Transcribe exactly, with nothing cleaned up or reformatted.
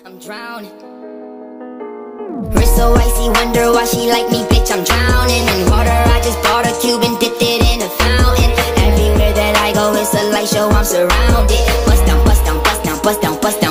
I'm drowning. Wrist so icy, wonder why she like me, bitch, I'm drowning in water. I just bought a cube and dipped it in a fountain. Everywhere that I go, it's a light show, I'm surrounded. Bust down, bust down, bust down, bust down, bust down.